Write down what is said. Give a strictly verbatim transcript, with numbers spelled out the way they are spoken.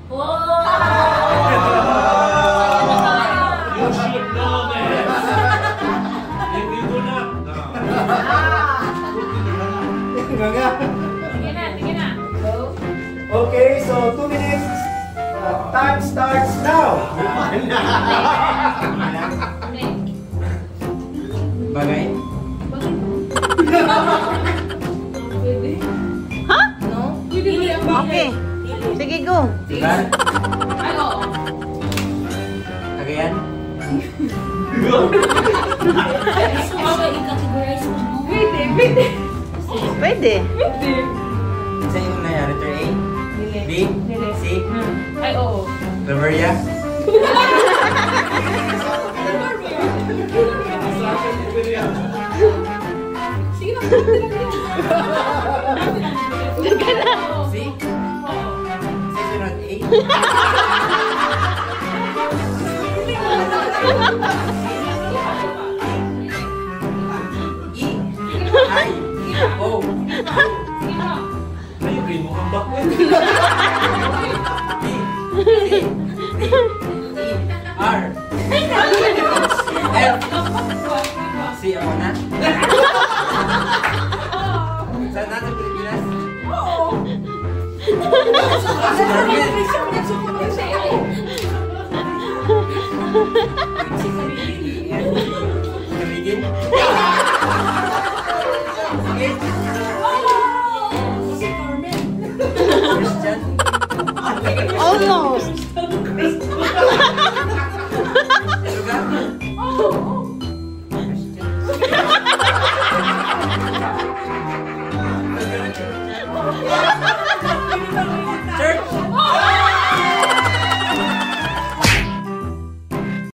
Wow! You should know this. Hindi ko na. Sige na, sige na. Go. Okay, so two minutes. Uh, time starts now. Bagay? Pwede? Ha? No? Pwede ba yung bagay? Okay. Sige, go. Diba? Ay, oo. Kagayan? Gusto mo ba i-categorize mo? Pwede, pwede. Pwede. Pwede. Sa yung na letter A? B? C? Ay, oo. Claveria? Sige na, pwede lang yan. Sige na. C? Sa sunod A? E? I? O? Sige na. Ay, green mo kang back. B? C? D? E? R? F? C ako na? Saan natin Pilipinas? Oo. Kamigin? Sige? Christian? Almost. Lugar? Oo. Christian?